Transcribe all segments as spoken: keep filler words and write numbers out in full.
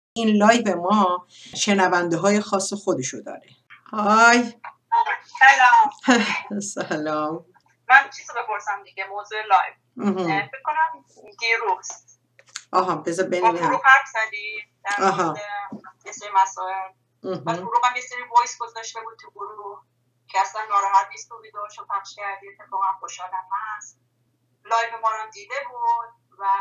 این لایو ما شنونده های خاص خودشو داره. های سلام. سلام. من چیزو بپرسم دیگه، موضوع لایو فکر کنم دیروز آها بذار با ببینم. فروغ حرف زدی در آها. مورد یه سری مسائل. بعد فروغ هم یه سری وایس گذاشته بود تو گروه که اصلا ناراحت نیست تو ویدیوشو پخش کردی، اتفاقا خوشحالم هست. لایو ما رو دیده بود و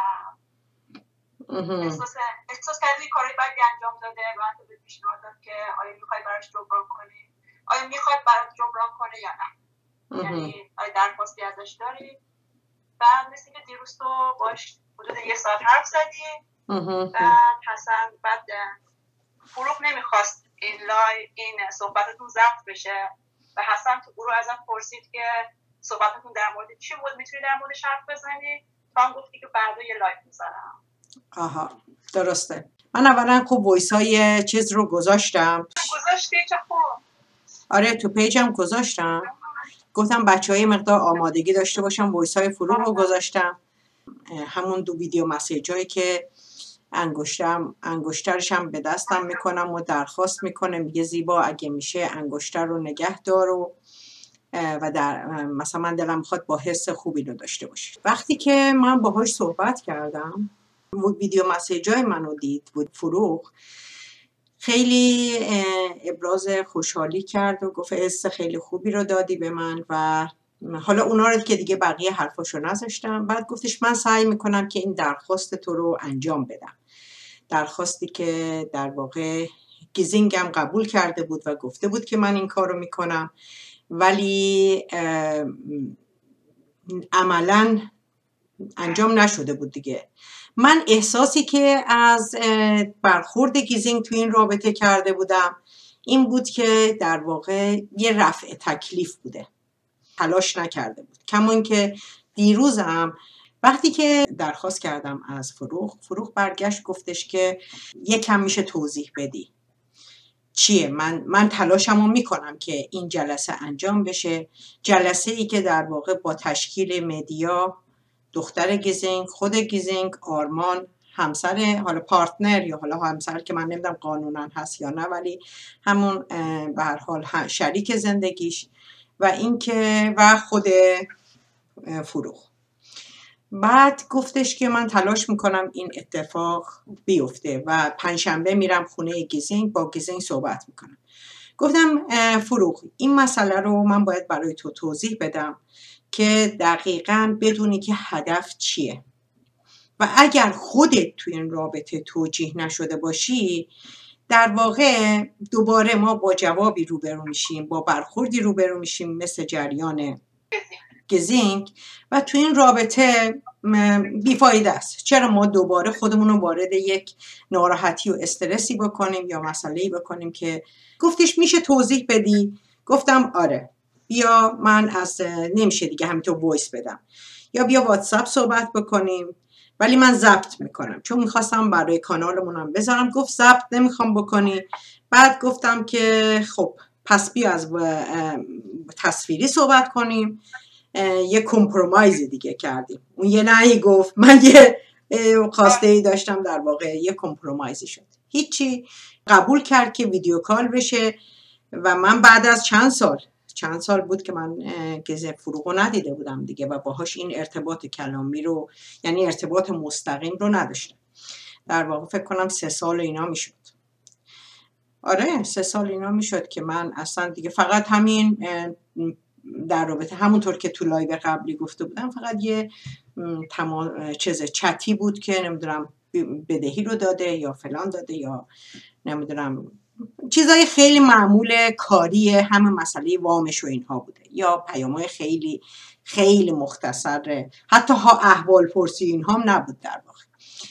احساس احساس کردی کارهای بدی انجام داده و حتی به پیشنهاد داد که آیا میخوای براش جبران کنی، آیا میخواد برات جبران کنه یا نه. یعنی آیا درخواستی ازش داری. بعد مثل که دیروز تو باش حدود یه ساعت حرف زدی. بعد حسن بعد فروغ نمیخواست این لای این صحبتتون ضبط بشه و حسن تو گروه ازم پرسید که صحبتتون در مورد چی بود، میتونی در موردش حرف بزنی؟ تو هم گفتی که بعدا یه لایو میذارم. آها درسته. من اولا خوب وایس های چیز رو گذاشتم. گذاشتی چه خوب. آره تو پیجم گذاشتم. گفتم بچه های مقدار آمادگی داشته باشم. وایس های فروغ رو گذاشتم. همون دو ویدیو مسیج هایی که انگشتم انگشترش هم به دستم میکنم و درخواست میکنه، میگه زیبا اگه میشه انگشتر رو نگه دار و و در مثلا من دلم میخواد با حس خوبی رو داشته باشه. وقتی که من باهاش صحبت کردم ویدیو مسیج های منو دید بود فروغ، خیلی ابراز خوشحالی کرد و گفت حس خیلی خوبی رو دادی به من و حالا اونا رو که دیگه بقیه حرفاشو نذاشتم. بعد گفتش من سعی میکنم که این درخواست تو رو انجام بدم، درخواستی که در واقع گیزینگم قبول کرده بود و گفته بود که من این کار رو میکنم، ولی عملاً انجام نشده بود دیگه. من احساسی که از برخورد گیزینگ تو این رابطه کرده بودم این بود که در واقع یه رفع تکلیف بوده، تلاش نکرده بود. کمون که دیروزم وقتی که درخواست کردم از فروغ، فروغ برگشت گفتش که یکم میشه توضیح بدی چیه. من من تلاشمو میکنم که این جلسه انجام بشه، جلسه ای که در واقع با تشکیل مدیا، دختر گیزینگ، خود گیزینگ، آرمان، همسر حالا پارتنر یا حالا همسر که من نمیدونم قانونا هست یا نه، ولی همون به هر حال شریک زندگیش و اینکه و خود فروغ. بعد گفتش که من تلاش میکنم این اتفاق بیفته و پنجشنبه میرم خونه گیزینگ با گیزینگ صحبت میکنم. گفتم فروغ این مسئله رو من باید برای تو توضیح بدم که دقیقاً بدونی که هدف چیه و اگر خودت تو این رابطه توجیه نشده باشی در واقع دوباره ما با جوابی روبرو میشیم، با برخوردی روبرو میشیم مثل جریان گیزینگ و تو این رابطه بیفایده است. چرا ما دوباره خودمون رو وارد یک ناراحتی و استرسی بکنیم یا مسئله‌ای بکنیم که گفتش میشه توضیح بدی؟ گفتم آره، بیا من از نمیشه دیگه همینطور وایس بدم، یا بیا واتساپ صحبت بکنیم، ولی من ضبط میکنم چون میخواستم برای کانالمونم بذارم. گفت ضبط نمیخوام بکنی. بعد گفتم که خب پس بیا از تصویری صحبت کنیم. یه کمپرومایز دیگه کردیم. اون یه نهی گفت، من یه خواسته ای داشتم، در واقع یه کمپرومایزی شد. هیچی، قبول کرد که ویدیو کال بشه و من بعد از چند سال چند سال بود که من که فروغو ندیده بودم دیگه و باهاش این ارتباط کلامی رو یعنی ارتباط مستقیم رو نداشتم. در واقع فکر کنم سه سال اینا میشد. آره سه سال اینا میشد که من اصلا دیگه فقط همین در رابطه همونطور که تو لایو قبلی گفته بودم فقط یه تمام چیز چتی بود که نمیدونم بدهی رو داده یا فلان داده یا نمیدونم چیزای خیلی معمول کاری همه مسئله وامش و اینها بوده یا پیام‌های خیلی خیلی مختصر، حتی ها احوال پرسی اینها هم نبود در واقع.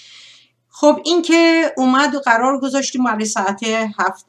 خب این که اومد و قرار گذاشتیم برای ساعت هفت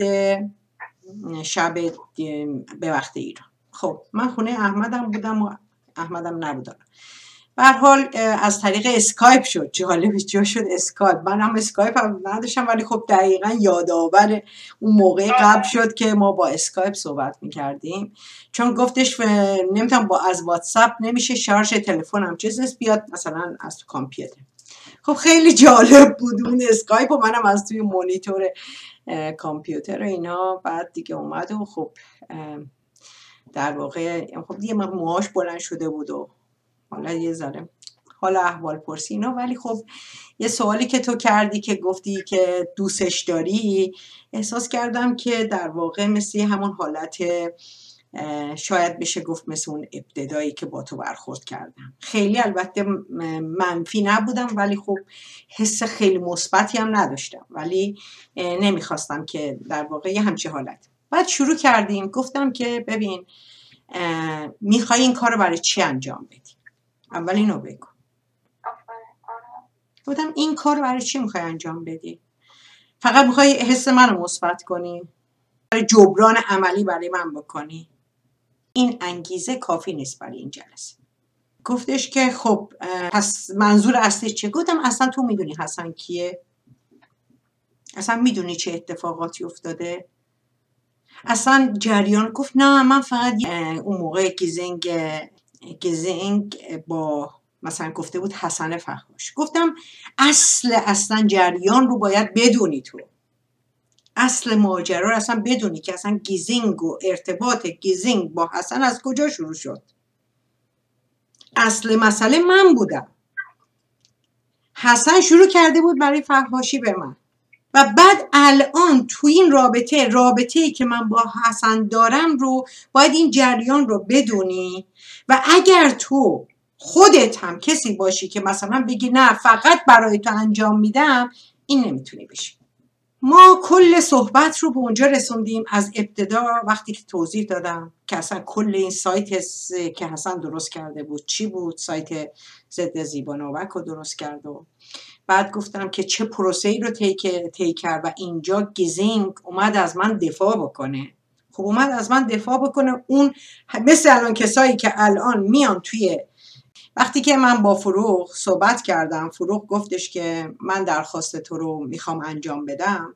شب به وقت ایران. خب من خونه احمدم بودم و احمدم نبودم. به هر حال از طریق اسکایپ شد. جالب جا شد اسکایپ. من هم اسکایپ هم نداشتم ولی خب دقیقاً یادآور اون موقع قبل شد که ما با اسکایپ صحبت می‌کردیم، چون گفتش نمیتونم با از واتساپ نمیشه، شارژ تلفنم چیز نیست، بیاد مثلا از تو کامپیوتر. خب خب خیلی جالب بود اون اسکایپ و منم از توی مونیتور کامپیوتر و اینا. بعد دیگه اومد و خب در واقع خب دیگه موهاش بلند شده بود و حالا یه ذره حالا احوال پرسی اینا. ولی خب یه سوالی که تو کردی که گفتی که دوستش داری، احساس کردم که در واقع مثل همون حالت شاید بشه گفت مثل اون ابتدایی که با تو برخورد کردم. خیلی البته منفی نبودم ولی خب حس خیلی مثبتی هم نداشتم، ولی نمیخواستم که در واقع یه همچین حالت. بعد شروع کردیم، گفتم که ببین میخوای این کار رو برای چی انجام بدی؟ اول اینو بگو. گفتم این کار رو برای چی میخوای انجام بدی؟ فقط میخوای حس منو مثبت کنی؟ برای جبران عملی برای من بکنی؟ این انگیزه کافی نیست برای این جلسه. گفتش که خب پس منظور اصلی چیه؟ گفتم اصلا تو میدونی حسن کیه؟ اصلا میدونی چه اتفاقاتی افتاده؟ اصلا جریان. گفت نه من فقط اون موقع گیزینگ گیزینگ با مثلا گفته بود حسن فحاش. گفتم اصل اصلا جریان رو باید بدونی، تو اصل ماجرا رو اصلا بدونی که اصلا گیزینگ و ارتباط گیزینگ با حسن از کجا شروع شد. اصل مسئله من بودم، حسن شروع کرده بود برای فحاشی به من و بعد الان تو این رابطه رابطه‌ای که من با حسن دارم رو باید این جریان رو بدونی و اگر تو خودت هم کسی باشی که مثلا بگی نه فقط برای تو انجام میدم، این نمیتونی بشی. ما کل صحبت رو به اونجا رسوندیم از ابتدا وقتی که توضیح دادم که اصلا کل این سایت که حسن درست کرده بود چی بود. سایت ضد زیبا نوک رو درست کرد و بعد گفتم که چه پروسه‌ای رو طی کرد و اینجا گیزینگ اومد از من دفاع بکنه. خب اومد از من دفاع بکنه. اون مثل الان کسایی که الان میان توی، وقتی که من با فروغ صحبت کردم، فروغ گفتش که من درخواست تو رو میخوام انجام بدم،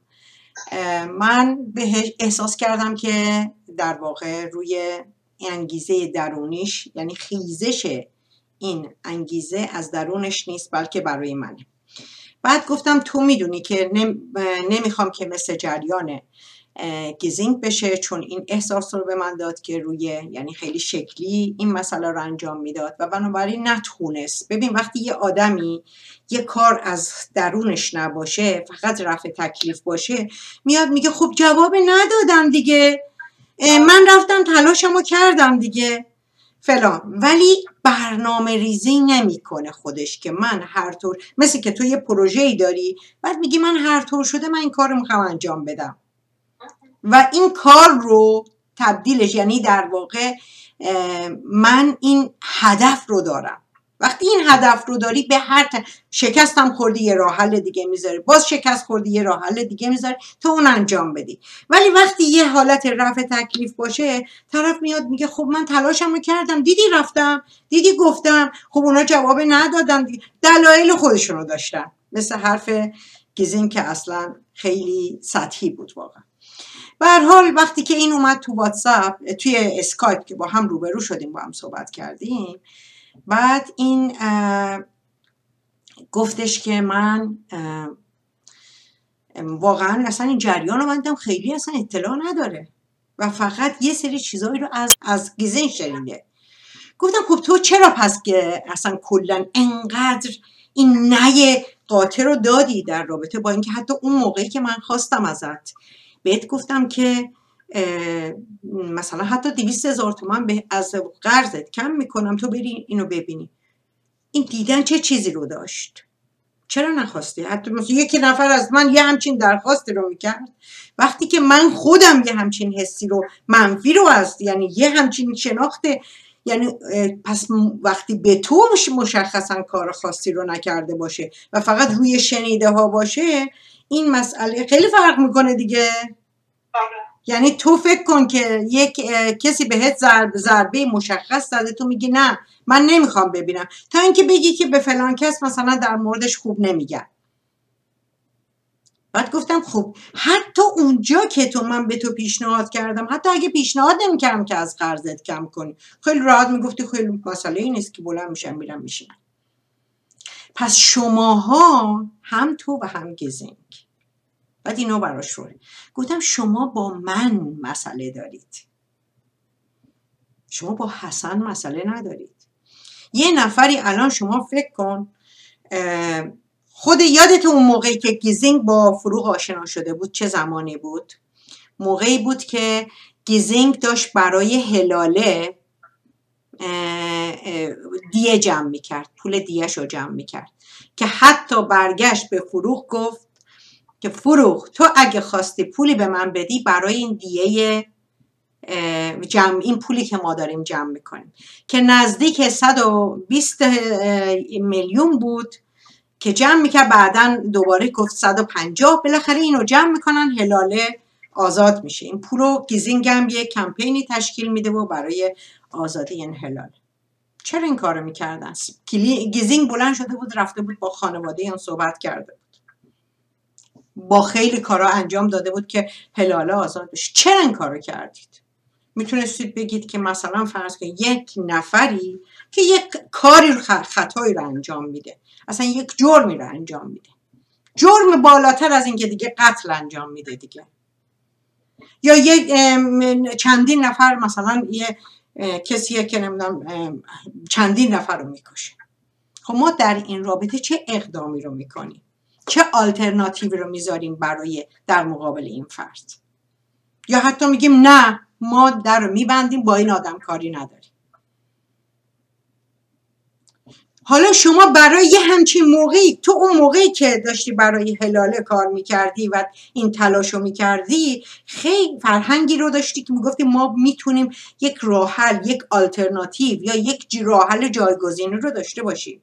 من بهش احساس کردم که در واقع روی انگیزه درونیش، یعنی خیزش این انگیزه از درونش نیست بلکه برای منه. بعد گفتم تو میدونی که نمیخوام که مثل جریان گیزینگ بشه، چون این احساس رو به من داد که روی یعنی خیلی شکلی این مسئله رو انجام میداد و بنابراین نتونست. ببین وقتی یه آدمی یه کار از درونش نباشه، فقط رفع تکلیف باشه، میاد میگه خب جواب ندادم دیگه، من رفتم تلاشمو کردم دیگه فلان، ولی برنامه ریزی نمیکنه خودش که من هر طور، مثل که تو یه پروژه‌ای داری بعد میگی من هر طور شده من این کار رو میخوام انجام بدم و این کار رو تبدیلش، یعنی در واقع من این هدف رو دارم. وقتی این هدف رو داری به هر ت... شکستم خوردی یه راه حل دیگه میذاری، باز شکست خوردی یه راه حل دیگه میذاری تا اون انجام بدی. ولی وقتی یه حالت رفع تکلیف باشه، طرف میاد میگه خب من تلاشمو کردم، دیدی رفتم، دیدی گفتم، خب اونا جواب ندادن، دلایل خودشونو داشتن. مثل حرف گیزینگ که اصلا خیلی سطحی بود واقعا. به هر حال وقتی که این اومد تو واتساپ، توی اسکایپ که با هم روبرو شدیم با هم صحبت کردیم، بعد این گفتش که من واقعا اصلا این جریان رو من دیدم خیلی اصلا اطلاع نداره و فقط یه سری چیزایی رو از از گیزینگ شنیده. گفتم خب تو چرا پس که اصلا کلا انقدر این نه قاطع رو دادی در رابطه با اینکه حتی اون موقعی که من خواستم ازت بهت گفتم که مثلا حتی دویست هزار تومان به از قرضت کم میکنم تو بری اینو ببینی، این دیدن چه چیزی رو داشت؟ چرا نخواستی؟ حتی مثلا یکی نفر از من یه همچین درخواستی رو میکرد وقتی که من خودم یه همچین حسی رو منفی رو هست، یعنی یه همچین شناخته، یعنی پس وقتی به تو مشخصا کار خاصی رو نکرده باشه و فقط روی شنیده ها باشه، این مسئله خیلی فرق میکنه دیگه. یعنی تو فکر کن که یک کسی بهت ضربه ضربه مشخص زده، تو میگی نه من نمیخوام ببینم، تا اینکه بگی که به فلان کس مثلا در موردش خوب نمیگن. بعد گفتم خب حتی اونجا که تو من به تو پیشنهاد کردم، حتی اگه پیشنهاد نمیکردم که از قرضت کم کنی، خیلی راحت میگفتی خیلی مسئله ای نیست که بلند میشم میرم میشینم. پس شماها هم تو و هم گیزینگ. بعد اینو براش رو گفتم شما با من مسئله دارید، شما با حسن مسئله ندارید. یه نفری الان شما فکر کن، خود یادت اون موقعی که گیزینگ با فروغ آشنا شده بود چه زمانی بود؟ موقعی بود که گیزینگ داشت برای هلاله دیه جمع میکرد، پول دیهش رو جمع میکرد، که حتی برگشت به فروغ گفت که فروغ تو اگه خواستی پولی به من بدی برای این دیه جمع، این پولی که ما داریم جمع میکنیم که نزدیک صد و بیست میلیون بود که جمع میکرد، بعدن دوباره گفت صد و پنجاه، بالاخره اینو جمع میکنن، هلاله آزاد میشه. این پولو گیزینگ هم یه کمپینی تشکیل میده و برای آزادی این هلاله. چرا این کارو میکردن؟ گیزینگ بلند شده بود رفته بود با خانواده اون صحبت کرده بود، با خیلی کارا انجام داده بود که هلاله آزاد بشه. چرا این کارو کردید؟ میتونستید بگید که مثلا فرض کنید یک نفری که یک کاری خطایی رو انجام میده، اصلا یک جرمی رو انجام میده، جرم بالاتر از این که دیگه قتل انجام میده دیگه، یا یک چندین نفر، مثلا یه کسیه که نمیدونم چندین نفر رو میکشه. خب ما در این رابطه چه اقدامی رو میکنیم؟ چه آلترناتیوی رو میذاریم برای در مقابل این فرد؟ یا حتی میگیم نه ما در رو میبندیم، با این آدم کاری نداریم. حالا شما برای یه همچین موقعی، تو اون موقعی که داشتی برای هلاله کار میکردی و این تلاشو میکردی، خیلی فرهنگی رو داشتی که میگفتی ما میتونیم یک راه حل، یک آلترناتیو یا یک راه حل جایگزینی رو داشته باشیم.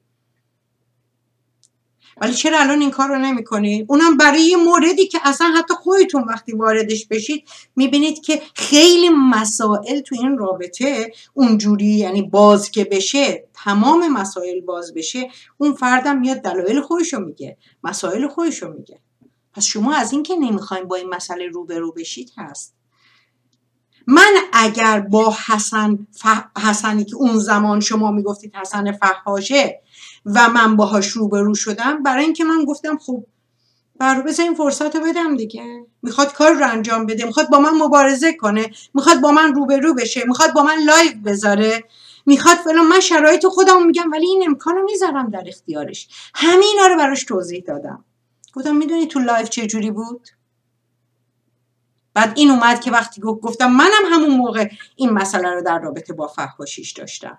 ولی چرا الان این کار رو نمی کنی؟ اونم برای یه موردی که اصلا حتی خودتون وقتی واردش بشید میبینید که خیلی مسائل تو این رابطه اونجوری، یعنی باز که بشه، تمام مسائل باز بشه، اون فردم میاد دلایل خودشو میگه، مسائل خودشو میگه. پس شما از این که نمیخواین با این مسئله روبرو بشید هست. من اگر با حسن ف... حسنی که اون زمان شما میگفتید حسن فحاشه و من باهاش روبرو شدم، برای اینکه من گفتم خب برو بذار این فرصت رو بدم دیگه، میخواد کار رو انجام بده، میخواد با من مبارزه کنه، میخواد با من روبرو بشه، میخواد با من لایو بذاره، میخواد فلان، من شرایط خودم میگم ولی این امکانو میذارم در اختیارش. همینا رو براش توضیح دادم. گفتم میدونی تو لایو چه جوری بود؟ بعد این اومد که وقتی گفتم منم همون موقع این مسئله رو در رابطه با فحاشیش داشتم.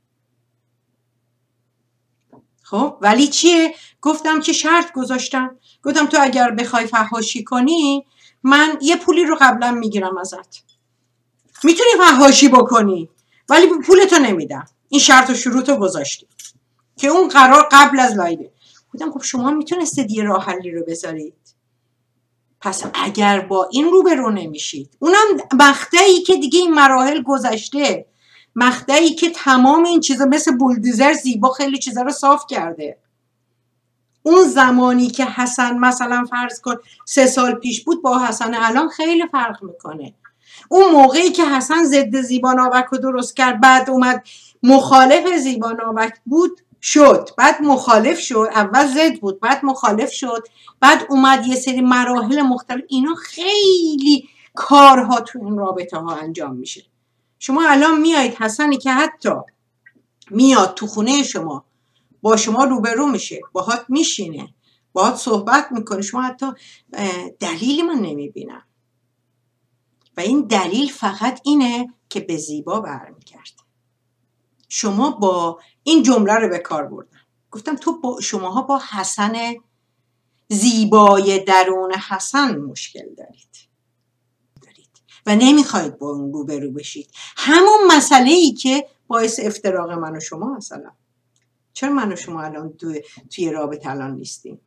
خب ولی چیه؟ گفتم که شرط گذاشتم، گفتم تو اگر بخوای فحاشی کنی من یه پولی رو قبلا میگیرم ازت، میتونی فحاشی بکنی ولی پولتو نمیدم. این شرط و شروط رو گذاشتی که اون قرار قبل از لایو. گفتم خب شما میتونستید یه راه حلی رو بذارید. پس اگر با این روبرو نمیشید، اونم مقطعی که دیگه این مراحل گذشته، مقطعی که تمام این چیزا مثل بولدوزر زیبا خیلی چیزا رو صاف کرده. اون زمانی که حسن مثلا فرض کن سه سال پیش بود با حسن الان خیلی فرق میکنه. اون موقعی که حسن ضد زیباناوک رو درست کرد، بعد اومد مخالف زیباناوک بود شد، بعد مخالف شد، اول ضد بود بعد مخالف شد، بعد اومد یه سری مراحل مختلف. اینا خیلی کارها تو این رابطه ها انجام میشه. شما الان میایید حسنی که حتی میاد تو خونه شما با شما روبرو میشه، باهات میشینه، باهات صحبت میکنه، شما حتی دلیلی من نمیبینم و این دلیل فقط اینه که به زیبا برمیگرده. شما با این جمله رو به کار بردم، گفتم تو با شماها با حسن زیبای درون حسن مشکل دارید دارید و نمیخواید با اون روبرو بشید. همون مسئله ای که باعث افتراق من و شما مثلا. چرا من و شما الان توی, توی رابطه الان نیستیم؟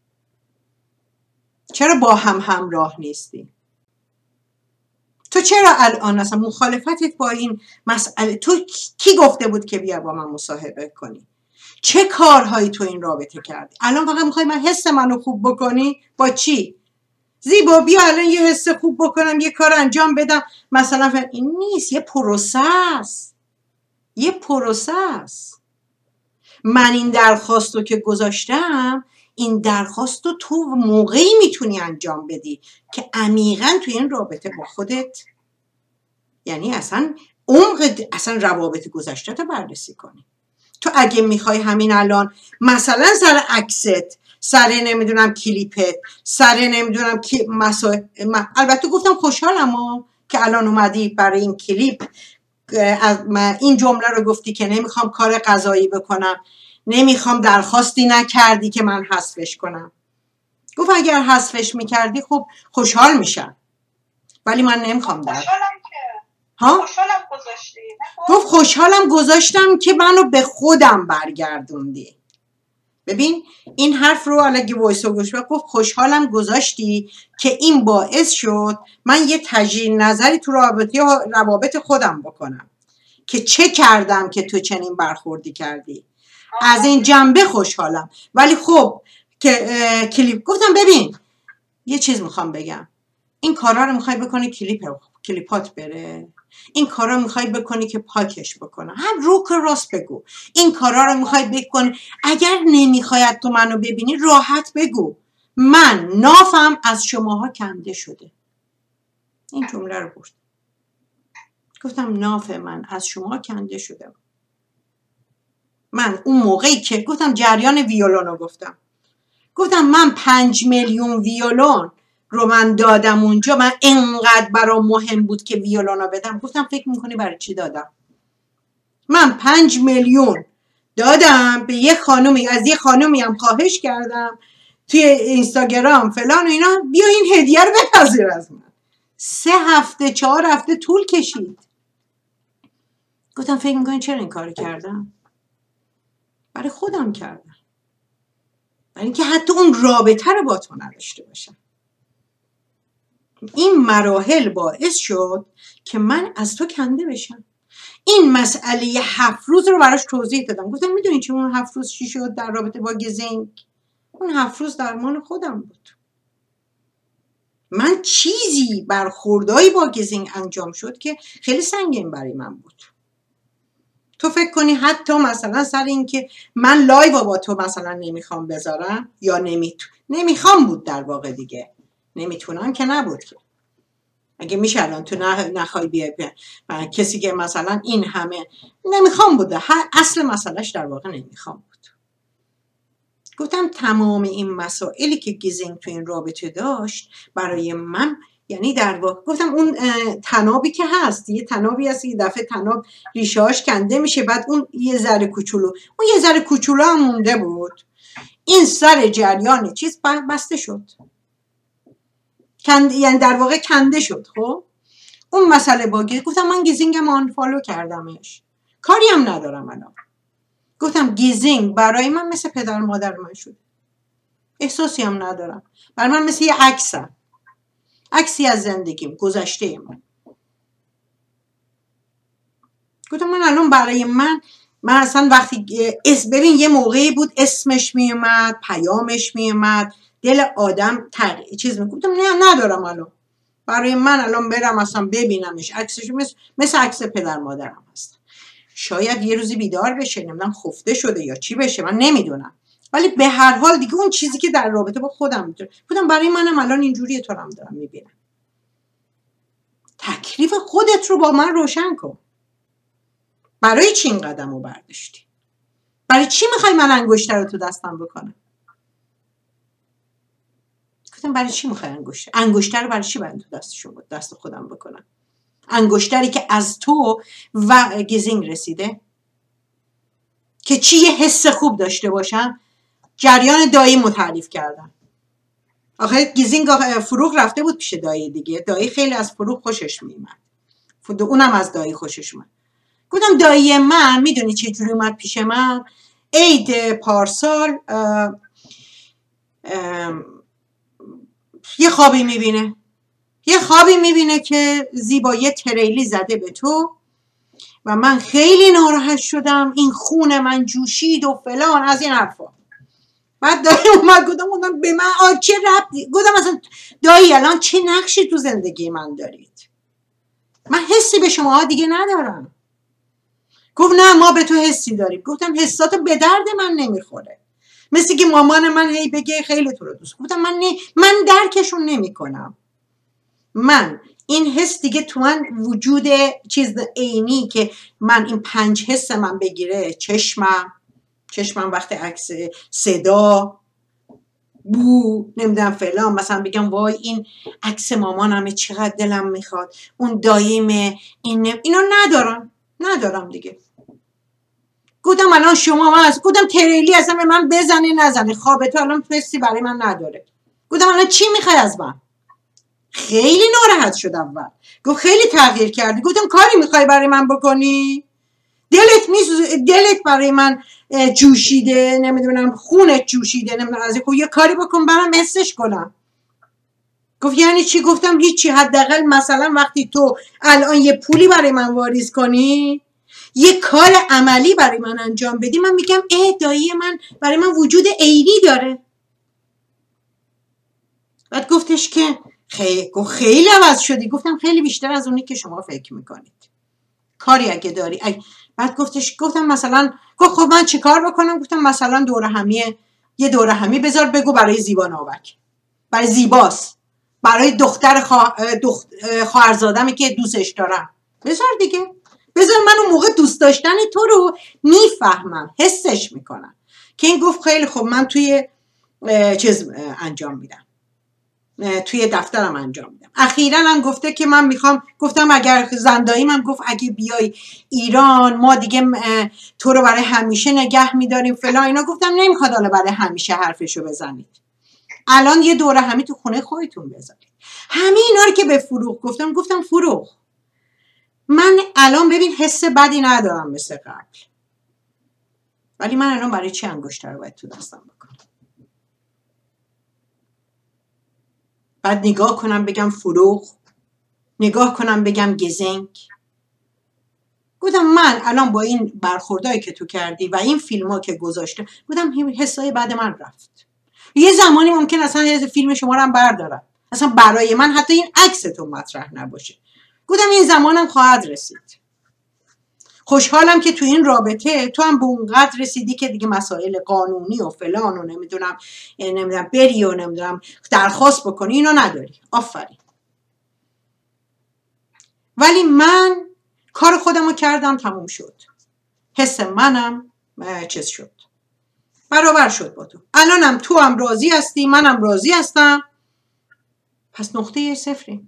چرا با هم همراه نیستیم؟ تو چرا الان اصلا مخالفتت با این مسئله؟ تو کی گفته بود که بیا با من مصاحبه کنی؟ چه کارهایی تو این رابطه کردی؟ الان فقط میخوای من حس منو خوب بکنی؟ با چی؟ زیبا بیا الان یه حس خوب بکنم، یه کار انجام بدم مثلا فر... این نیست. یه پروسس، یه پروسس. من این درخواست رو که گذاشتم، این درخواست رو تو موقعی میتونی انجام بدی که عمیقاً توی این رابطه با خودت، یعنی اصلا عمق اصلا روابط گذشته رو بررسی کنی. تو اگه میخوای همین الان مثلا سر عکست، سر نمیدونم کلیپت، سر نمیدونم کی مسائل، البته گفتم خوشحالم ها که الان اومدی برای این کلیپ این جمله رو گفتی که نمیخوام کار قضایی بکنم، نمیخوام، درخواستی نکردی که من حذفش کنم. گفت اگر حذفش میکردی خب خوشحال میشم، ولی من نمیخوام. در خوشحالم که ها؟ خوشحالم گذاشتی. گفت خوشحالم گذاشتم که منو به خودم برگردوندی. ببین این حرف رو الگی وایسو گوش بده. گفت خوشحالم گذاشتی که این باعث شد من یه تجدید نظری تو رابطه روابط خودم بکنم که چه کردم که تو چنین برخوردی کردی. از این جنبه خوشحالم. ولی خب که کلیپ گفتم ببین یه چیز میخوام بگم، این کارا رو میخوای بکنی کلیپ کلیپات بره، این کارا رو میخوای بکنی که پاکش بکنه، هم رو که راست بگو. این کارا رو میخوای بکنی، اگر نمیخواید تو منو ببینی راحت بگو من نافم از شماها کنده شده. این جمله رو برد. گفتم ناف من از شما کنده شده. من اون موقعی که گفتم جریان ویولون رو گفتم گفتم من پنج میلیون ویولون رو من دادم اونجا، من انقدر برام مهم بود که ویولون رو بدم. گفتم فکر میکنی برای چی دادم؟ من پنج میلیون دادم به یه خانومی، از یه خانومی هم خواهش کردم توی اینستاگرام فلان و اینا بیا این هدیه رو بپذیر از من. سه هفته چهار هفته طول کشید. گفتم فکر میکنی چرا این کار کردم؟ برای خودم کردم، برای اینکه حتی اون رابطه رو با تو نداشته باشم. این مراحل باعث شد که من از تو کنده بشم. این مسئله هفت روز رو براش توضیح دادم. گفتم میدونی چه اون هفت روز چی شد در رابطه با گزینگ؟ اون هفت روز درمان خودم بود. من چیزی برخوردایی با گزینگ انجام شد که خیلی سنگین برای من بود. تو فکر کنی حتی مثلا سر این که من لایو با تو مثلا نمیخوام بذارم یا نمیتون نمیخوام بود، در واقع دیگه نمیتونم که نبود که اگه میشه الان تو نخوای بیای کسی که مثلا این همه نمیخوام بوده، اصل مسئلهش در واقع نمیخوام بود. گفتم تمام این مسائلی که گزینگ تو این رابطه داشت برای من، یعنی در واقع گفتم اون تنابی که هست، یه تنابی هست یه دفعه تناب ریشه‌هاش کنده میشه، بعد اون یه ذره کوچولو اون یه ذره کوچولو هم مونده بود، این سر جریان چیز بسته شد، کند، یعنی در واقع کنده شد. خب اون مسئله با گزینگ، گفتم من گزینگم آن فالو کردمش، کاری هم ندارم الان. گفتم گزینگ برای من مثل پدر مادر من شد، احساسی هم ندارم، برای من مثل یه عکسم، عکسی از زندگیم، گذشته من. گفتم من الان برای من من اصلا وقتی اس ببین یه موقعی بود اسمش میومد، پیامش میومد، دل آدم تغییر چیز میگه. گفتم نه ندارم الان، برای من الان برم اصلا ببینمش، عکسش مثل مثل عکس پدر مادرم هست. شاید یه روزی بیدار بشه، نمیدونم خفته شده یا چی بشه، من نمیدونم، ولی به هر حال دیگه اون چیزی که در رابطه با خودم میتونه. گفتم برای منم الان اینجوریه، تو هم دارم میبینم. تکلیف خودت رو با من روشن کن. برای چی این قدم رو برداشتی؟ برای چی میخوای من انگشتر رو تو دستم بکنم؟ گفتم برای چی میخوای انگشتر؟ انگشتر رو برای چی باید تو دستشو دست خودم بکنم؟ انگشتری که از تو و گزینگ رسیده که چی یه حس خوب داشته باشم. جریان دایی متعریف کردم. آخه گزینگ فروغ رفته بود پیش دایی دیگه، دایی خیلی از فروغ خوشش میومد، اونم از دایی خوشش اومد. گفتم دایی من میدونی چه جوری اومد پیش من؟ عید پارسال اه اه یه خوابی میبینه یه خوابی میبینه که زیبا یه تریلی زده به تو و من خیلی ناراحت شدم، این خون من جوشید و فلان از این حرفا. بعد دایی اومد گفتم به من آ چه ربطی؟ گفتم مثلا دایی الان چه نقشی تو زندگی من دارید؟ من حسی به شماها دیگه ندارم. گفت نه ما به تو حسی داریم. گفتم حساتو به درد من نمیخوره. مثل که مامان من هی بگه خیلی تو رو دوست. گفتم من نه، من درکشون نمیکنم. من این حس دیگه تو من وجود چیز عینی که من این پنج حس من بگیره، چشمم چشمم وقتی عکس، صدا، بو، نمیدونم فلان، مثلا بگم وای این عکس مامانمه چقدر دلم میخواد، اون دایمه، این اینا ندارم ندارم دیگه. گفتم الان شما من از گفتم تریلی اصلا به من بزنه نزنه، خوابه تو الان فستی برای من نداره. گفتم الان چی میخوای از من؟ خیلی ناراحت شد اول. گفت خیلی تغییر کردی. گفتم کاری میخوای برای من بکنی؟ دلت میسوزه، دلت برای من جوشیده، نمیدونم خونت جوشیده، نمیدونم از یه کاری بکن برام حسش کنم. گفت یعنی چی؟ گفتم هیچی، حداقل مثلا وقتی تو الان یه پولی برای من واریز کنی، یه کار عملی برای من انجام بدی، من میگم اه دایی من برای من وجود عینی داره. بعد گفتش که خیلی خیلی عوض شدی. گفتم خیلی بیشتر از اونی که شما فکر میکنید. کاری اگه داری اگه... بعد گفتش گفتم مثلا گفت خب من چه کار بکنم؟ گفتم مثلا دوره همیه، یه دوره همی بذار بگو برای زیبا ناوک، برای زیباست، برای دختر خوا... دخت... خواهرزادمی که دوستش دارم، بذار دیگه، بذار من اون موقع دوست داشتن تو رو میفهمم، حسش میکنم. که این گفت خیلی خب من توی چیز انجام میدم، توی دفترم انجام میدم. اخیراً هم گفته که من میخوام، گفتم اگر زندایی من گفت اگه بیای ایران ما دیگه تو رو برای همیشه نگه میداریم فلان اینا. گفتم نمیخواد حالا برای همیشه حرفشو بزنید، الان یه دوره همی تو خونه خودتون بذارید. همه اینا رو که به فروغ گفتم، گفتم فروغ من الان ببین حس بدی ندارم مثل قبل، ولی من الان برای چی انگشتر رو باید تو دستم بکنم؟ بعد نگاه کنم بگم فروغ، نگاه کنم بگم گزنگ. گفتم من الان با این برخوردایی که تو کردی و این فیلم ها که گذاشته، گفتم حسای بعد من رفت. یه زمانی ممکن اصلا فیلم شما رو هم بردارم، اصلا برای من حتی این عکستون مطرح نباشه. گفتم این زمانم خواهد رسید. خوشحالم که تو این رابطه تو هم به اونقدر رسیدی که دیگه مسائل قانونی و فلان و نمیدونم نمیدونم بری و نمیدونم درخواست بکنی اینا نداری. آفرین. ولی من کار خودم رو کردم، تموم شد. حس منم چیز شد، برابر شد با تو. الانم تو هم راضی هستی، منم راضی هستم، پس نقطه صفری.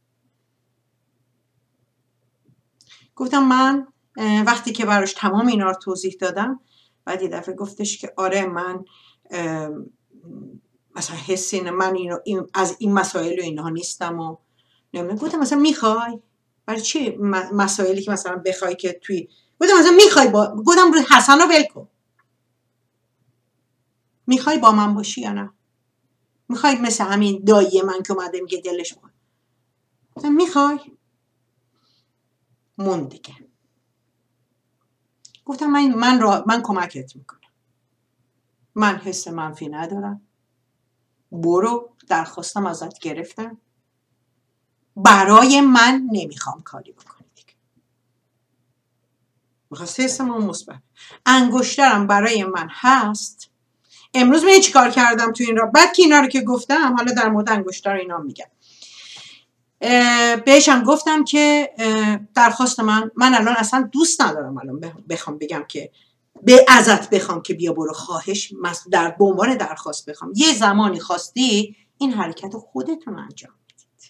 گفتم من وقتی که براش تمام اینا رو توضیح دادم، بعد یه دفعه گفتش که آره من مثلا حسی نه، من اینو این از این مسائل و اینها نیستم و نمیدونم. گفتم مثلا میخوای برای چی مسائلی که مثلا بخوای که توی، گفتم مثلا میخوای با گفتم حسن رو ول کن، میخوای با من باشی یا نه؟ میخوای مثل همین دایی من که اومده میگه دلش میخواد؟ گفتم میخوای؟ مون دیگه. گفتم من من را من کمکت میکنم، من حس منفی ندارم، برو درخواستم ازت گرفتم، برای من نمیخوام کاری بکنی دیگه. میخواست حس من مثبت، انگشترم برای من هست. امروز من چی کار کردم تو این را، بعد که اینا رو که گفتم، حالا در مورد انگشتر اینا میگم، بهشم گفتم که درخواست من من الان اصلا دوست ندارم الان بخوام بگم که به ازت بخوام که بیا برو، خواهش در به عنوان درخواست بخوام. یه زمانی خواستی این حرکت رو خودتون انجام بدید،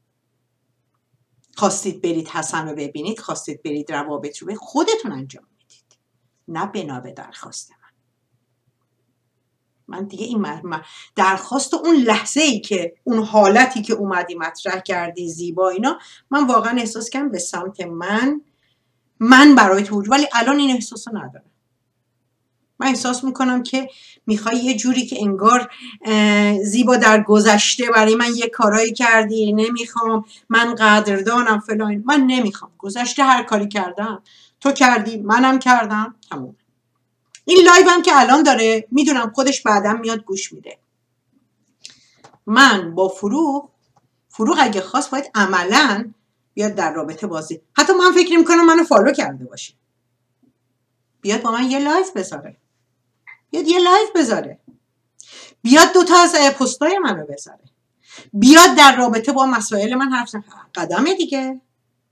خواستید برید حسن رو ببینید، خواستید برید روابط رو ببینید، خودتون انجام بدید، نه بنا به درخواست من. من دیگه این درخواست اون لحظه ای که اون حالتی که اومدی مطرح کردی زیبا اینا، من واقعا احساس کردم به سمت من من برای تو، ولی الان این احساس رو ندارم. من احساس میکنم که میخوای یه جوری که انگار زیبا در گذشته برای من یه کارایی کردی، نمیخوام، من قدردانم فلان. من نمیخوام، گذشته هر کاری کردم تو کردی، منم کردم، تموم. این لایو هم که الان داره میدونم خودش بعدم میاد گوش میده. من با فروغ فروغ اگه خواست باید عملاً بیاد در رابطه بازی، حتی من فکر میکنم منو فالو کرده باشه، بیاد با من یه لایف بذاره، بیاد یه لایف بذاره، بیاد دوتا از پستای منو بذاره، بیاد در رابطه با مسائل من حرف زنه. قدمه دیگه.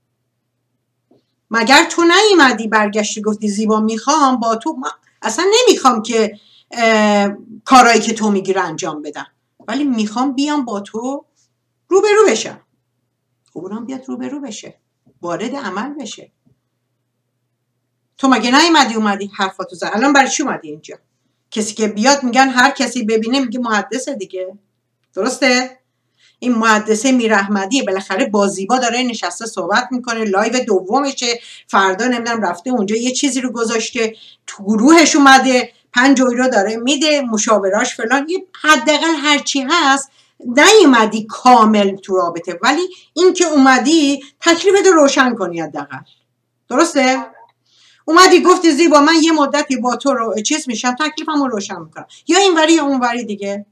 مگر تو نیومدی برگشتی گفتی زیبا میخوام با تو، ما اصلا نمیخوام که کارایی که تو میگی رو انجام بدم، ولی میخوام بیام با تو روبرو بشم. خب اونم بیاد روبرو بشه، وارد عمل بشه. تو مگه نیومدی اومدی حرفاتو زد؟ الان برای چی اومدی اینجا؟ کسی که بیاد میگن هر کسی ببینه میگه محدثه دیگه، درسته؟ این محدثه میر احمدیه، بالاخره با زیبا داره نشسته صحبت میکنه، لایو دومشه، فردا نمیدونم رفته اونجا یه چیزی رو گذاشته تو گروهش اومده پنج یورو داره میده مشاوراش فلان، یه حداقل هر چی هست. نیومدی کامل تو رابطه، ولی این که اومدی تکلیفت رو روشن کنی حداقل، درسته؟ اومدی گفتی زیبا من یه مدتی با تو رو چیز میشم، تکلیفم رو روشن میکنم، یا اینوری یا اونوری دیگه.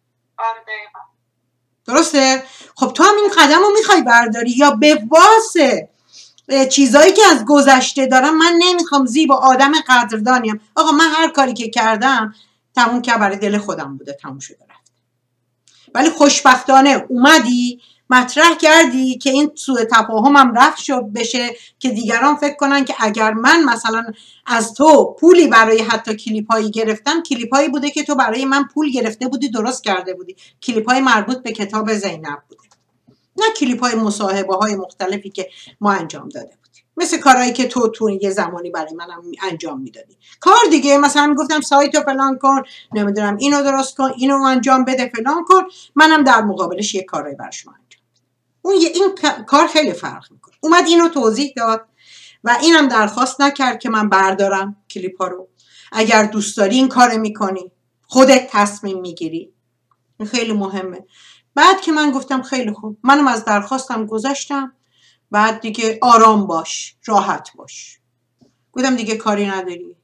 درسته؟ خب تو هم این قدم رو میخوای برداری یا به واسه چیزایی که از گذشته دارم من نمیخوام زیبا آدم قدردانیم، آقا من هر کاری که کردم تموم که برای دل خودم بوده، تموم شده رفت. ولی خوشبختانه اومدی مطرح کردی که این سوء تفاهمم رفع شد بشه، که دیگران فکر کنن که اگر من مثلا از تو پولی برای حتی کلیپایی گرفتم، کلیپایی بوده که تو برای من پول گرفته بودی درست کرده بودی، کلیپای مربوط به کتاب زینب بوده، نه کلیپای مصاحبه های مختلفی که ما انجام داده بودیم، مثل کارهایی که تو تو یه زمانی برای منم انجام میدادی. کار دیگه مثلا میگفتم سایتو فلان کن، نمیدونم اینو درست کن، اینو انجام بده، فلان کن، منم در مقابلش یه کاری برای شما انجام. اون این کار خیلی فرق میکنه. اومد اینو توضیح داد و اینم درخواست نکرد که من بردارم کلیپا رو. اگر دوست داری این کارو میکنی، خودت تصمیم میگیری. این خیلی مهمه. بعد که من گفتم خیلی خوب، منم از درخواستم گذاشتم، بعد دیگه آرام باش، راحت باش. گفتم دیگه کاری نداری.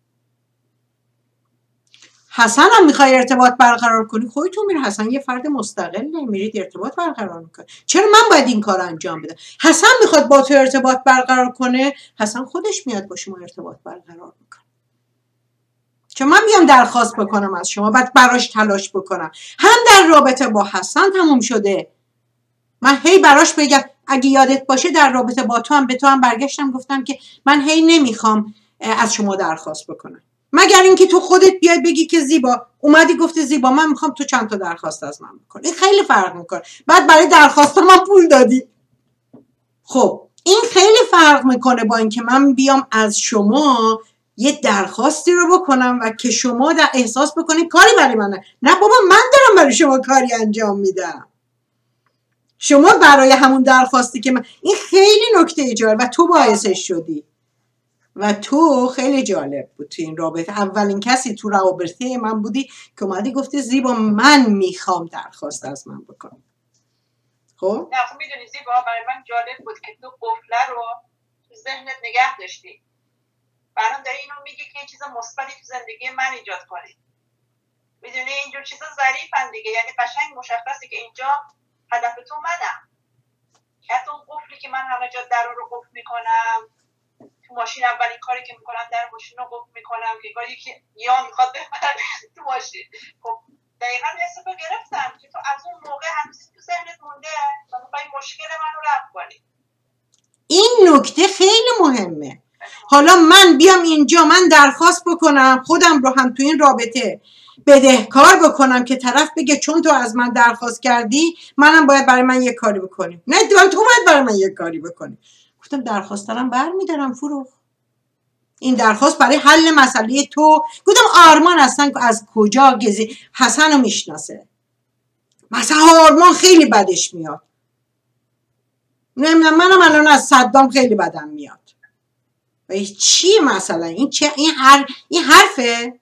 حسن هم میخوای ارتباط برقرار کنی، خودتون میره. حسن یه فرد مستقله، میرید ارتباط برقرار میکنه. چرا من باید این کار انجام بدم؟ حسن میخواد با تو ارتباط برقرار کنه، حسن خودش میاد با شما ارتباط برقرار میکنه. چون من بیام درخواست بکنم از شما بعد براش تلاش بکنم؟ هم در رابطه با حسن تموم شده. من هی براش بگم، اگه یادت باشه در رابطه با تو هم به تو هم برگشتم گفتم که من هی نمیخوام از شما درخواست بکنم، مگر اینکه تو خودت بیای بگی که زیبا اومدی گفتی زیبا من میخوام تو چند تا درخواست از من بکنی. این خیلی فرق میکنه. بعد برای درخواست من پول دادی. خب این خیلی فرق میکنه با اینکه من بیام از شما یه درخواستی رو بکنم و که شما در احساس بکنید کاری برای منه. نه بابا، من دارم برای شما کاری انجام میدم، شما برای همون درخواستی که من. این خیلی نکته جالب و تو باعثش شدی و تو خیلی جالب بود تو این رابطه. اولین کسی تو رابطه من بودی که اومدی گفتی زیبا من میخوام درخواست از من بکنم. خب نه خب میدونی زیبا برای من جالب بود که تو قفله رو تو ذهنت نگه داشتی. برام داری اینو میگی که چیز مثبتی تو زندگی من ایجاد کنی. میدونی اینجور چیزا ظریفن دیگه، یعنی قشنگ مشخصه که اینجا هدف تو منم. حتی اون قفلی که من همه جا در رو قفل میکنم، تو ماشین اولین کاری که میکنم در ماشین رو قفل میکنم که کاری که یا میخواد بپره تو ماشین. خب دقیقا حساب رو گرفتم که تو از اون موقع همیشه تو ذهنت مونده و میخوای مشکل من رو رفع کنی. این نکته خیلی مهمه. حالا من بیام اینجا من درخواست بکنم خودم رو هم تو این رابطه بدهکار بکنم که طرف بگه چون تو از من درخواست کردی منم باید برای من یه کاری بکنی. نه تو باید برای من یه کاری بکنی. گفتم درخواست دارم برمیدارم فروغ، این درخواست برای حل مسئله تو. گفتم آرمان اصلا از کجا گزی حسن رو میشناسه، مثلا آرمان خیلی بدش میاد، نمیدونم منم الان از صدام خیلی بدم میاد. و چی مثلا این چه این هر این حرفه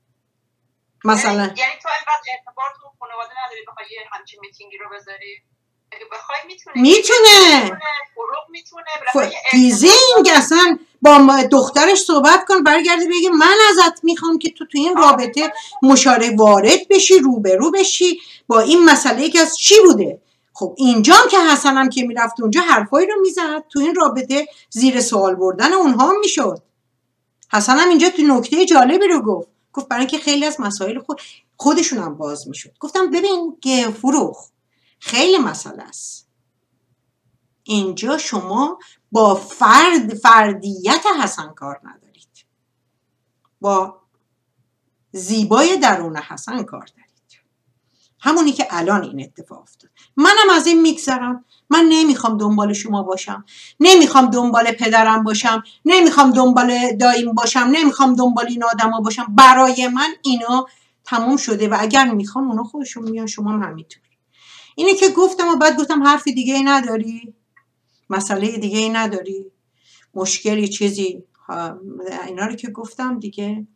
مثلا؟ یعنی, یعنی تو اینقدر اعتبار تو خانواده نداری بخوای یه همچین میتینگی رو بذاری؟ اگه بخوای میتونه میتونه فروغ میتونه دیزینگ اصلا با دخترش صحبت کن، برگردی بگی من ازت میخوام که تو تو این رابطه مشارک وارد بشی، روبرو بشی با این مسئله که از چی بوده. خب اینجام که حسنم که میرفت اونجا حرفایی رو میزد تو این رابطه زیر سوال بردن اونها میشد. حسن هم اینجا تو نکته جالبی رو گفت، گفت برای اینکه خیلی از مسائل خود خودشون هم باز میشد. گفتم ببین که فروخ خیلی مسئله است، اینجا شما با فرد فردیت حسن کار ندارید، با زیبای درون حسن کار دارید، همونی که الان این اتفاق افتاد. منم از این میگذرم، من نمیخوام دنبال شما باشم، نمیخوام دنبال پدرم باشم، نمیخوام دنبال داییم باشم، نمیخوام دنبال این آدما باشم. برای من اینا تموم شده و اگر میخوام اونا خودشون میان، شما هم همینطور. اینه که گفتم و بعد گفتم حرفی دیگه ای نداری؟ مسئله دیگه ای نداری؟ مشکلی چیزی؟ اینا رو که گفتم دیگه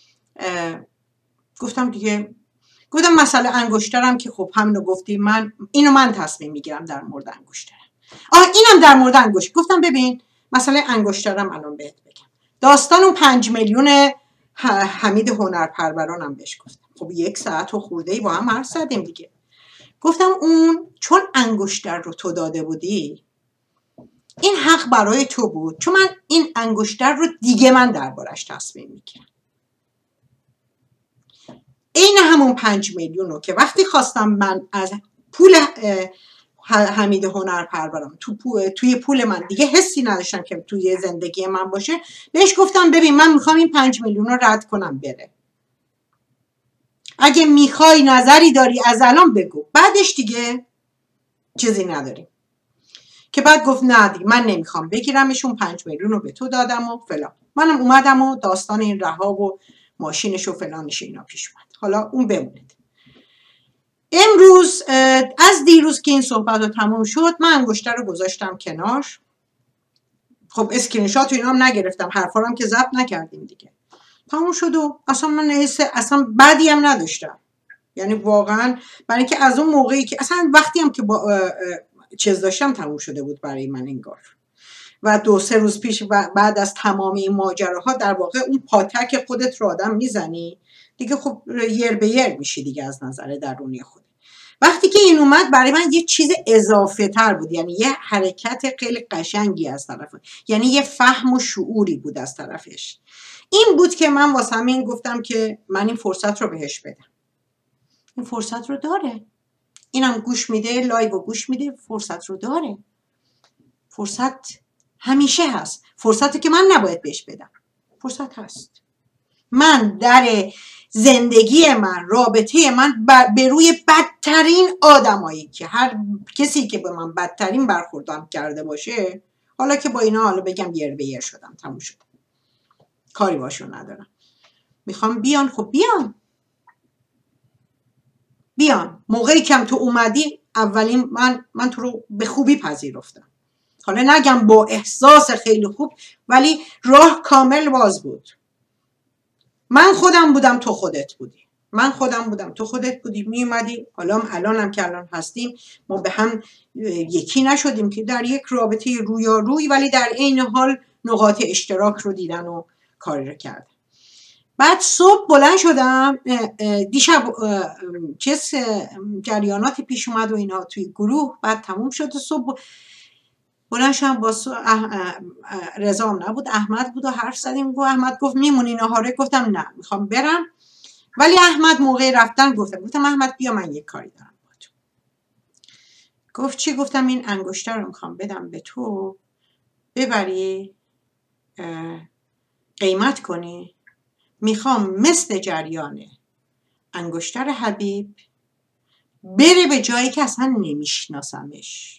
گفتم دیگه گفتم مسئله انگشترم که خب همینو گفتی، من اینو من تصمیم میگیرم در مورد انگشترم. آه اینم در مورد انگشت. گفتم ببین مسئله انگشترم الان بهت بگم. داستان اون پنج میلیون حمید هنرپرورانم بهش گفتم. خب یک ساعت و خورده ای با هم حرف زدیم دیگه. گفتم اون چون انگشتر رو تو داده بودی، این حق برای تو بود، چون من این انگشتر رو دیگه من دربارش تصمیم میگیرم. این همون پنج میلیون رو که وقتی خواستم من از پول حمید هنرپرورم تو پول توی پول من دیگه حسی نداشتم که توی زندگی من باشه، بهش گفتم ببین من میخوام این پنج میلیون رو رد کنم بره. اگه میخوای نظری داری از الان بگو، بعدش دیگه چیزی نداریم. که بعد گفت نه دیگه من نمیخوام بگیرمشون، پنج میلیون رو به تو دادم و فلان. منم اومدم و داستان این رها و ماشینش و فلانش اینا پیش اومد. حالا اون بموند. امروز از دیروز که این صحبت رو تموم شد، من انگشتر رو گذاشتم کنار. خب اسکرین شات و اینا هم نگرفتم، حرفا رو هم که ضبط نکردیم دیگه. تموم شد و اصلا من حس اصلا بدی هم نداشتم. یعنی واقعا برای اینکه از اون موقعی که اصلا وقتی هم که با چیز داشتم تموم شده بود برای من انگار. و دو سه روز پیش بعد از تمام این ماجراها در واقع اون پاتک خودت رو آدم میزنی دیگه، خب یر به یر میشی دیگه از نظر درونی خود. وقتی که این اومد برای من یه چیز اضافه تر بود، یعنی یه حرکت خیلی قشنگی از طرف، یعنی یه فهم و شعوری بود از طرفش. این بود که من واسه همین گفتم که من این فرصت رو بهش بدم. این فرصت رو داره، اینم گوش میده، لایو و گوش میده، فرصت رو داره. فرصت همیشه هست. فرصتی که من نباید بهش بدم. فرصت هست. من در زندگی من، رابطه من به روی بدترین آدمایی که هر کسی که به من بدترین برخوردم کرده باشه، حالا که با اینا حالا بگم یر به یر شدم، تموم شد، کاری باشون ندارم. میخوام بیان، خب بیان بیان. موقعی که تو اومدی اولین من من تو رو به خوبی پذیرفتم. حالا نگم با احساس خیلی خوب، ولی راه کامل باز بود. من خودم بودم، تو خودت بودی. من خودم بودم، تو خودت بودی. می اومدی. حالا الانم که الان هستیم، ما به هم یکی نشدیم که در یک رابطه رویاروی، ولی در عین حال نقاط اشتراک رو دیدن و کاری رو کردن. بعد صبح بلند شدم، دیشب چیز جریاناتی پیش اومد و اینا توی گروه، بعد تموم شد و صبح بلند شدم با رضام نبود، احمد بود و حرف زدیم. گفت احمد گفت میمونی نهاره؟ گفتم نه میخوام برم، ولی احمد موقع رفتن گفتم گفتم احمد بیا من یک کاری دارم با تو. گفت چی؟ گفتم این انگشتر رو میخوام بدم به تو، ببری قیمت کنی، میخوام مثل جریانه انگشتر حبیب بره به جایی که اصلا نمیشناسمش.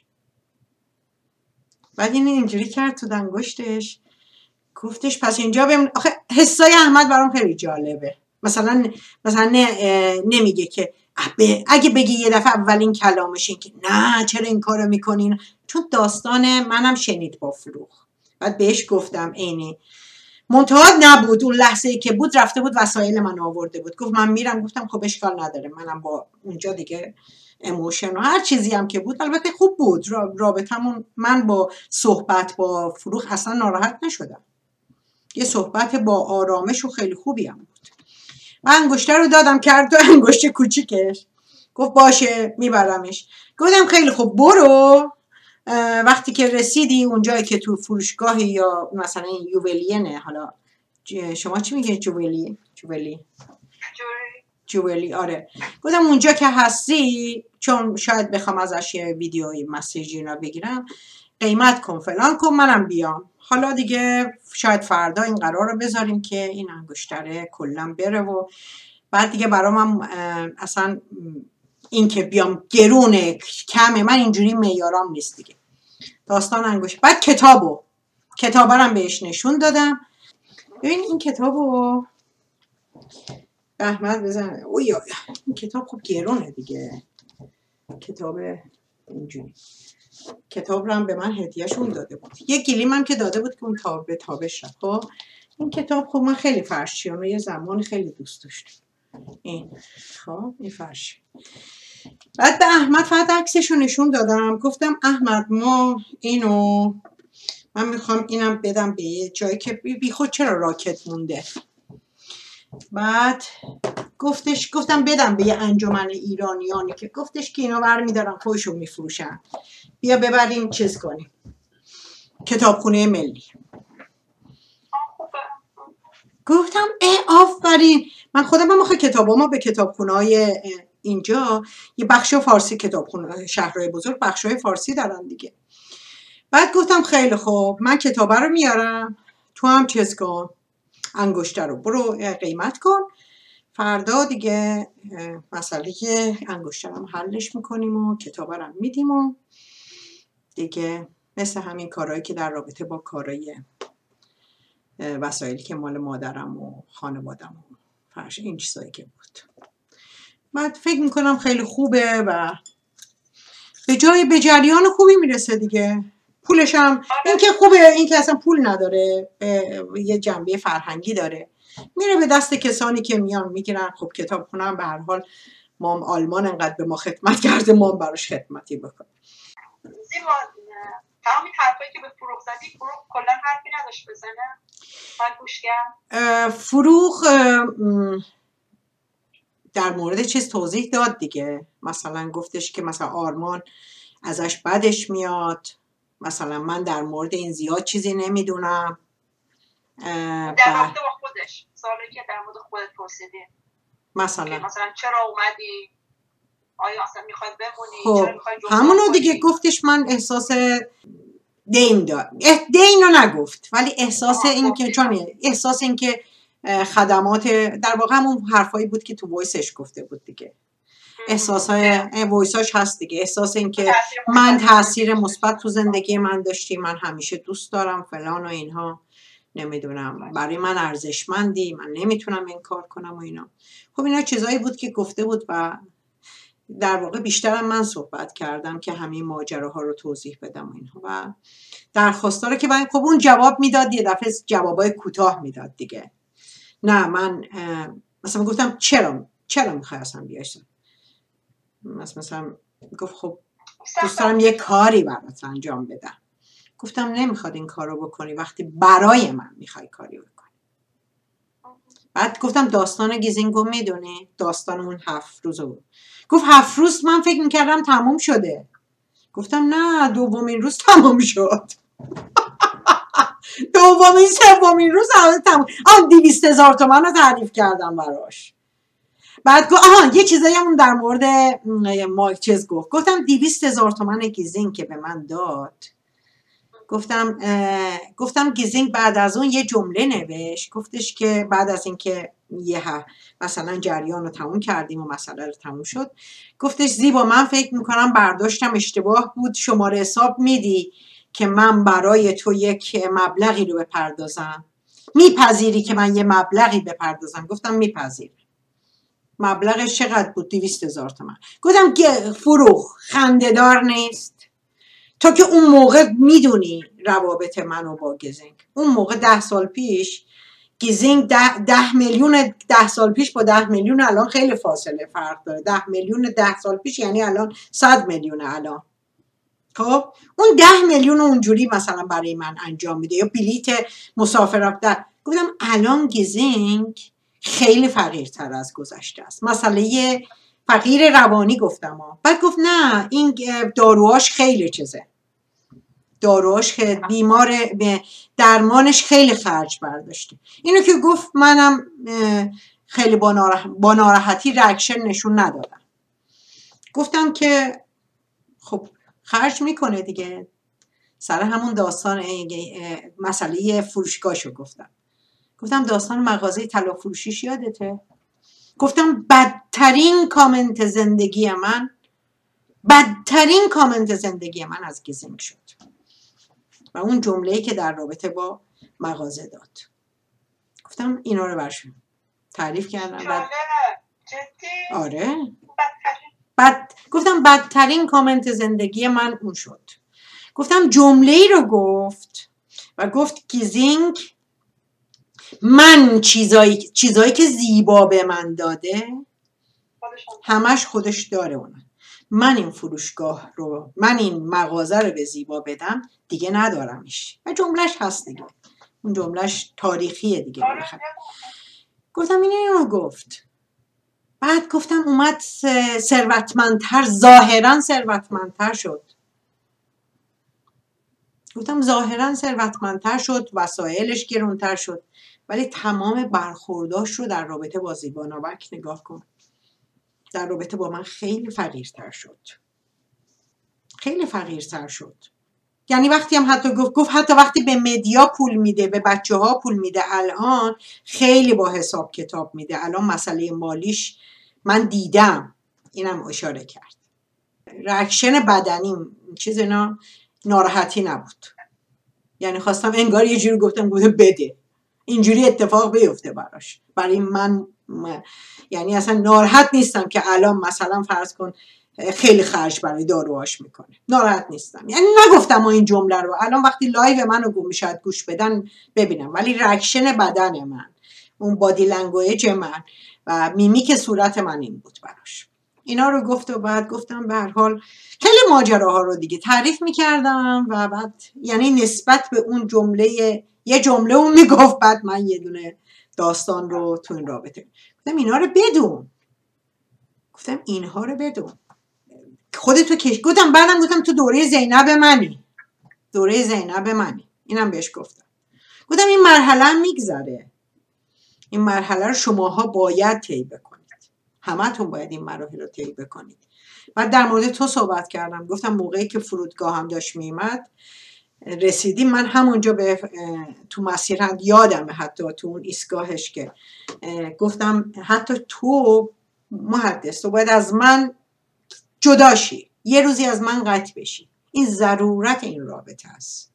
بعد این اینجوری کرد تو انگشتش، گفتش پس اینجا بمون. آخه حسای احمد برام خیلی جالبه. مثلا مثلا نمیگه که اگه بگی یه دفعه اولین کلامش این که نه چرا این کارو میکنین، چون داستان منم شنید با فروخ. بعد بهش گفتم عینی منتها نبود، اون لحظه ای که بود رفته بود وسایل من آورده بود، گفت من میرم. گفتم خب اشکال نداره، منم با اونجا دیگه اموشن و هر چیزی هم که بود البته خوب بود رابطمون. من با صحبت با فروخ اصلا ناراحت نشدم، یه صحبت با آرامش و خیلی خوبی هم بود. من انگشتر رو دادم، کرد تو انگشت کوچیکش، گفت باشه میبرمش. گفتم خیلی خوب برو، وقتی که رسیدی اونجایی که تو فروشگاهی یا مثلا یوولینه، حالا شما چی میگه؟ جویلی جویلی جوری جویلی آره. گفتم اونجا که هستی، چون شاید بخوام ازش یه ویدیوی مسیجی اینا بگیرم، قیمت کن فلان کن منم بیام. حالا دیگه شاید فردا این قرار رو بذاریم که این انگشتره کلا بره و بعد دیگه برام هم اصلا این که بیام گرونه کمه، من اینجوری معیارام نیست دیگه. داستان انگشت. بعد کتابو کتابارم بهش نشون دادم. ببین این کتابو احمد بزن. اوی این کتاب خب گرونه دیگه. کتاب اینجوری کتاب رو هم به من هدیهشون داده بود. یه گلیم هم که داده بود که اون تاب به تابش رفت. خب این کتاب خب من خیلی فرشیان رو یه زمان خیلی دوست داشتم. این خب این فرشی. بعد به احمد فقط عکسش رو نشون دادم. گفتم احمد ما اینو من میخوام اینم بدم به یه جایی که بی خود چرا راکت مونده. بعد گفتش گفتم بدم به یه انجمن ایرانیانی که گفتش که اینا برمیدارن خودشون میفروشن، بیا ببریم چیز کنیم کتابخونه ملی. گفتم ای آفرین. من خودم هم آخه کتابامو به کتابخونه‌های اینجا یه بخش فارسی، کتابخونه شهرهای بزرگ بخشای فارسی دارن دیگه. بعد گفتم خیلی خوب من کتابه رو میارم، تو هم چیز کن انگشتر رو برو قیمت کن، فردا دیگه مسئله که انگشترم حلش میکنیم و کتابه رو میدیم و دیگه مثل همین کارهایی که در رابطه با کارهای وسایلی که مال مادرم و خانوادم و فرش این چیزایی که بود. بعد فکر میکنم خیلی خوبه و به جای به جریان خوبی میرسه دیگه. پولش هم این که خوبه، این که اصلا پول نداره، یه جنبه فرهنگی داره، میره به دست کسانی که میان میگیرن. خب کتابخونه هم به هر حال مام آلمان انقدر به ما خدمت کرده، ما هم براش خدمتی بکنیم. زیبا تمام حرفایی که به فروغ زدی، فروغ کلا حرفی نداشت بزنه؟ من گوش کردم. فروغ در مورد چیز توضیح داد دیگه. مثلا گفتش که مثلا آرمان ازش بدش میاد، مثلا من در مورد این زیاد چیزی نمیدونم. در رابطه با خودش سوالی که در مورد خودت پرسیدی، مثلا مثلا چرا اومدی، آیا اصلا میخوای بمونی، خب چرا میخوای جبران همونو کنی؟ دیگه گفتش من احساس دین دار دین رو نگفت ولی احساس این که چون احساس این که خدمات در واقع همون حرفایی بود که تو وایسش گفته بود دیگه. احساسای وایساش هست دیگه. احساس این که من تاثیر مثبت تو زندگی من داشتی، من همیشه دوست دارم فلان و اینها، نمیدونم برای من ارزشمندی، من نمیتونم این کار کنم و اینا. خب اینا چیزایی بود که گفته بود و در واقع بیشترم من صحبت کردم که همین ماجراها رو توضیح بدم و اینها و درخواستا رو که من خب اون جواب میداد، یه دفعه جوابای کوتاه میداد دیگه. نه من مثلا گفتم چرا چرا میخوای اصلا بیای؟ مثلا گفت خب دوست دارم یه کاری برات انجام بدم. گفتم نمیخواد این کارو بکنی وقتی برای من میخوای کاری بکنی. بعد گفتم داستان گیزینگو میدونی؟ داستان اون هفت روزو. گفت هفت روز من فکر میکردم تموم شده. گفتم نه دومین روز تموم شد. دومین سومین روز تموم. آن دویست هزار تومن رو تعریف کردم براش. بعد گفت آها یه چیزایی هم در مورد ما چیز گفت. گفتم دویست هزار تومن گیزینگ که به من داد. گفتم گفتم گیزینگ بعد از اون یه جمله نوشت. گفتش که بعد از اینکه یه مثلا جریان رو تموم کردیم و مسئله رو تموم شد، گفتش زیبا من فکر میکنم برداشتم اشتباه بود، شماره حساب میدی که من برای تو یک مبلغی رو بپردازم؟ میپذیری که من یه مبلغی بپردازم؟ گفتم میپذیر. مبلغش چقدر بود؟ دویست هزار تومن. گفتم فروغ خنده‌دار نیست؟ تا که اون موقع میدونی روابط منو با گیزینگ، اون موقع ده سال پیش گیزینگ ده, ده میلیون ده سال پیش با ده میلیون الان خیلی فاصله فرق داره. ده میلیون ده سال پیش یعنی الان صد میلیون الان. خب اون ده میلیون اونجوری مثلا برای من انجام میده یا بلیت مسافرت در. گفتم الان گیزینگ خیلی فقیرتر از گذشته است. مسئله یه فقیر روانی گفتم ها. بعد گفت نه این داروهاش خیلی چیزه. داروش که بیمار درمانش خیلی خرج برداشته. اینو که گفت منم خیلی با, ناراح... با ناراحتی ریاکشن نشون ندادم. گفتم که خب خرج میکنه دیگه. سر همون داستان مسئله فروشگاهشو گفتم. گفتم داستان مغازه طلا فروشیش یادته؟ گفتم بدترین کامنت زندگی من بدترین کامنت زندگی من از گیزینگ شد و اون جمله‌ای که در رابطه با مغازه داد. گفتم اینا رو برشون تعریف کردم. بعد آره بعد گفتم بدترین کامنت زندگی من اون شد. گفتم جمله‌ای رو گفت و گفت گیزینگ من چیزایی چیزایی که زیبا به من داده همش خودش داره اون. من این فروشگاه رو من این مغازه رو به زیبا بدم دیگه ندارمش. و جملهش هست دیگه. اون جملهش تاریخیه دیگه. گفتم این اینو گفت. بعد گفتم اومد ثروتمندتر ظاهرا ثروتمندتر شد. گفتم ظاهرا ثروتمندتر شد، وسایلش گرونتر شد، ولی تمام برخورداش رو در رابطه با زیبانوک نگاه کن. در رابطه با من خیلی فقیرتر شد. خیلی فقیرتر شد. یعنی وقتی هم حتی گفت گفت حتی وقتی به مدیا پول میده، به بچه ها پول میده، الان خیلی با حساب کتاب میده. الان مسئله مالیش من دیدم. اینم اشاره کرد. ریاکشن بدنی چیز اینا ناراحتی نبود. یعنی خواستم انگار یه جوری گفتم گفته بده. اینجوری اتفاق بیفته براش. برای من, من یعنی اصلا ناراحت نیستم که الان مثلا فرض کن خیلی خرج برای داروهاش میکنه. ناراحت نیستم. یعنی نگفتم این جمله رو. الان وقتی لایو منو گم شاید گوش بدن ببینم، ولی ریاکشن بدن من، اون بادی لنگویج من و میمیک صورت من این بود براش. اینا رو گفت و بعد گفتم به هر حال خیلی ماجراها رو دیگه تعریف میکردم و بعد یعنی نسبت به اون جمله یه جمله اون میگفت، بعد من یه دونه داستان رو تو این رابطه گفتم اینا رو بدون. گفتم اینها رو بدون. خودتو کش گفتم. بعدم گفتم تو دوره زینب منی. دوره زینب منی. اینم بهش گفتم. گفتم این مرحله میگذره. این مرحله رو شماها باید طی بکنید. همتون باید این مراحل رو طی بکنید. بعد در مورد تو صحبت کردم. گفتم موقعی که فرودگاه هم داشت میمد رسیدیم، من همونجا به تو مسیر هم یادمه، حتی تو اون ایستگاهش که گفتم حتی تو محدث تو باید از من جداشی، یه روزی از من قطع بشی. این ضرورت این رابطه است.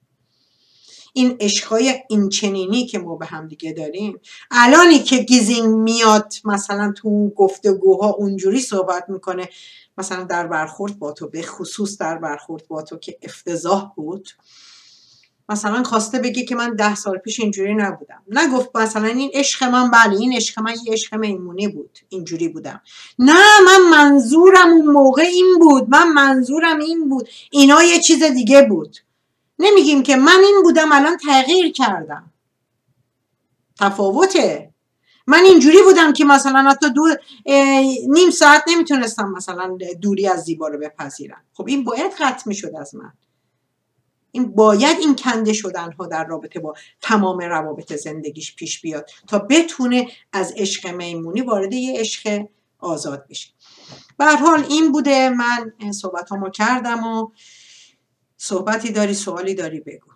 این عشقای این چنینی که ما به هم دیگه داریم، الانی که گیزینگ میاد مثلا تو اون گفتگوها اونجوری صحبت میکنه، مثلا در برخورد با تو، به خصوص در برخورد با تو که افتضاح بود، مثلا خواسته بگه که من ده سال پیش اینجوری نبودم. نگفت مثلا این عشق من، بله این عشق من یه عشق میمونی بود، اینجوری بودم. نه، من منظورم اون موقع این بود، من منظورم این بود، اینا یه چیز دیگه بود. نمیگیم که من این بودم الان تغییر کردم. تفاوته. من اینجوری بودم که مثلا حتی دو نیم ساعت نمیتونستم مثلا دوری از زیبا رو بپذیرم. خب این باید قطع میشد از من. این باید این کنده شدن ها در رابطه با تمام روابط زندگیش پیش بیاد تا بتونه از عشق میمونی وارد یه عشق آزاد بشه. به هر حال این بوده. من صحبتامو کردم و صحبتی داری، سوالی داری بگو.